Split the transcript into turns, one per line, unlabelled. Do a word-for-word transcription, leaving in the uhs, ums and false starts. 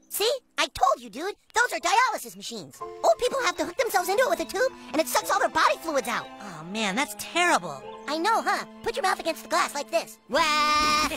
See? I told you, dude. Those are dialysis machines. Old people have to hook themselves into it with a tube, and it sucks all their body fluids out.
Oh, man, that's terrible.
I know, huh? Put your mouth against the glass like this. Wah!